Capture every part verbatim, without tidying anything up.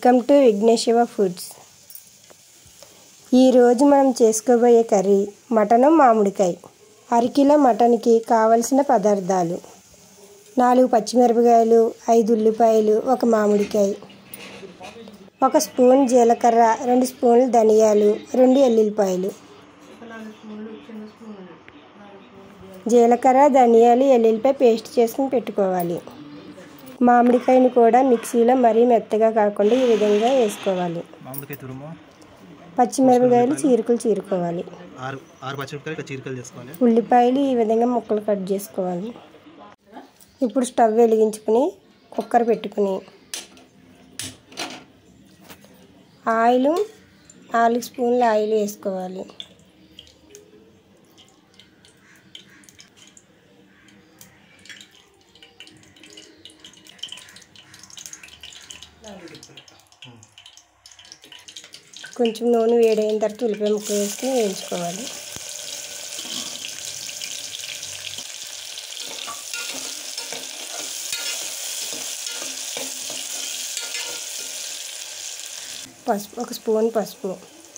Welcome to Vighneshwara foods. ఈరోజు మనం చేసుకోబోయే కర్రీ మటను మామిడికాయ. అరకిలో మటన్కి కావలసిన పదార్థాలు: నాలుగు పచ్చిమిరపకాయలు, ఐదు ఉల్లిపాయలు, ఒక మామిడికాయ, ఒక స్పూన్ జీలకర్ర, రెండు స్పూన్లు ధనియాలు, రెండు ఎల్లుల్లిపాయలు. జీలకర్ర, ధనియాలు, ఎల్లుల్లిపాయ పేస్ట్ చేసుకుని పెట్టుకోవాలి. మామిడికాయని కూడా మిక్సీలో మరీ మెత్తగా కాకుండా ఈ విధంగా వేసుకోవాలి. పచ్చిమిరపకాయలు చీరుకలు చీరుకోవాలి. ఉల్లిపాయలు ఈ విధంగా ముక్కలు కట్ చేసుకోవాలి. ఇప్పుడు స్టవ్ వెలిగించుకుని కుక్కర్ పెట్టుకుని ఆయిల్ నాలుగు స్పూన్ల ఆయిల్ వేసుకోవాలి. కొంచెం నూనె వేడైన తర్వాత ఉల్లిపాయ ముక్కలు వేసుకుని వేయించుకోవాలి. పసుపు, ఒక స్పూన్ పసుపు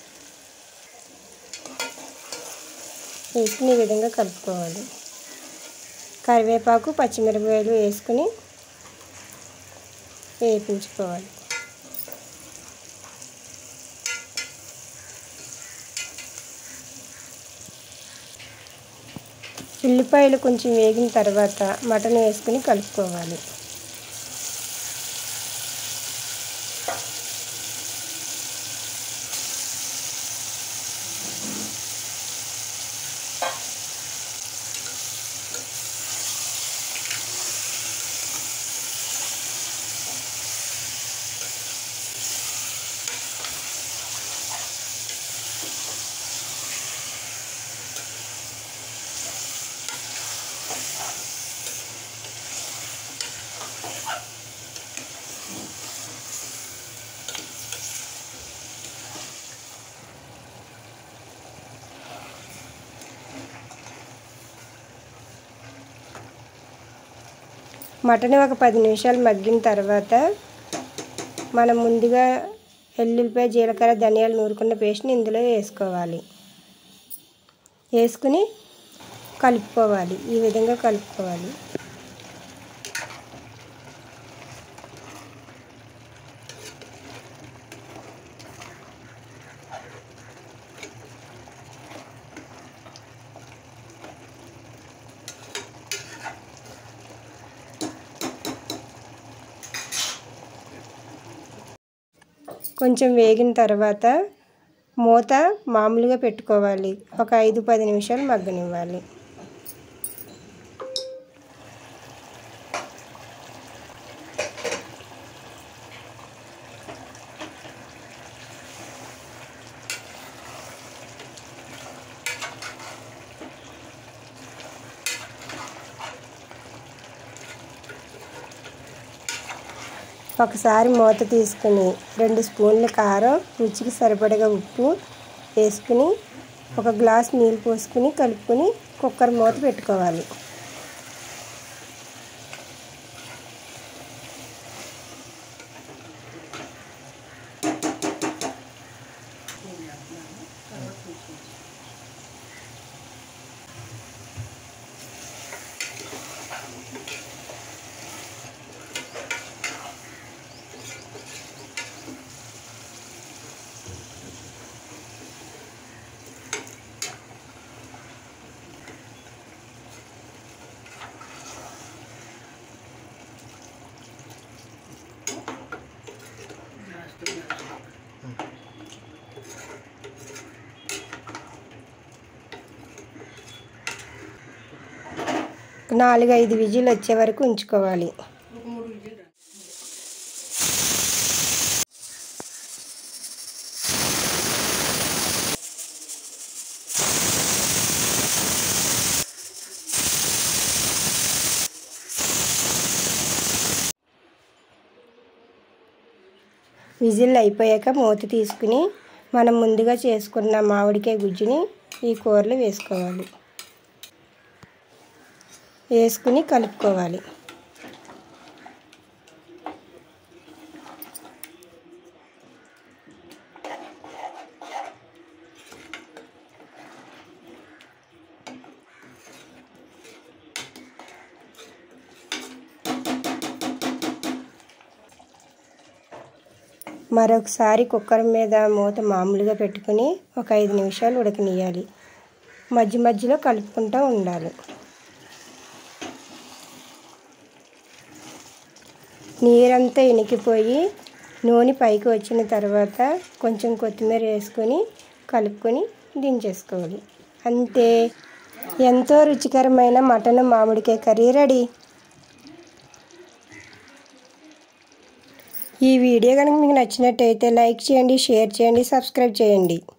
వేసుకుని ఈ విధంగా కలుపుకోవాలి. కరివేపాకు, పచ్చిమిరపకాయలు వేసుకుని వేయించుకోవాలి. ఉల్లిపాయలు కొంచెం వేగిన తర్వాత మటన్ వేసుకుని కలుపుకోవాలి. మటన్ ఒక పది నిమిషాలు మగ్గిన తర్వాత మనం ముందుగా ఎల్లుల్లిపాయ, జీలకర్ర, ధనియాలు నూరుకున్న పేస్ట్ని ఇందులో వేసుకోవాలి. వేసుకుని కలుపుకోవాలి. ఈ విధంగా కలుపుకోవాలి. కొంచెం వేగిన తర్వాత మూత మామూలుగా పెట్టుకోవాలి. ఒక ఐదు పది నిమిషాలు మగ్గనివ్వాలి. ఒకసారి మూత తీసుకుని రెండు స్పూన్ల కారం, రుచికి సరిపడగా ఉప్పు వేసుకుని ఒక గ్లాస్ నీళ్ళు పోసుకుని కలుపుకొని కుక్కర్ మూత పెట్టుకోవాలి. నాలుగు ఐదు విజిల్ వచ్చే వరకు ఉంచుకోవాలి. విజిల్ అయిపోయాక మూత తీసుకుని మనం ముందుగా చేసుకున్న మామిడికాయ గుజ్జుని ఈ కూరలో వేసుకోవాలి. వేసుకుని కలుపుకోవాలి. మరొకసారి కుక్కర్ మీద మూత మామూలుగా పెట్టుకుని ఒక ఐదు నిమిషాలు ఉడకనియాలి. మధ్య మధ్యలో కలుపుకుంటూ ఉండాలి. నీరంతా ఇనికిపోయి నూనె పైకి వచ్చిన తర్వాత కొంచెం కొత్తిమీర వేసుకొని కలుపుకొని దించేసుకోవాలి. అంతే, ఎంతో రుచికరమైన మటన్ మామిడికాయ కర్రీ రెడీ. ఈ వీడియో కనుక మీకు నచ్చినట్టయితే లైక్ చేయండి, షేర్ చేయండి, సబ్స్క్రైబ్ చేయండి.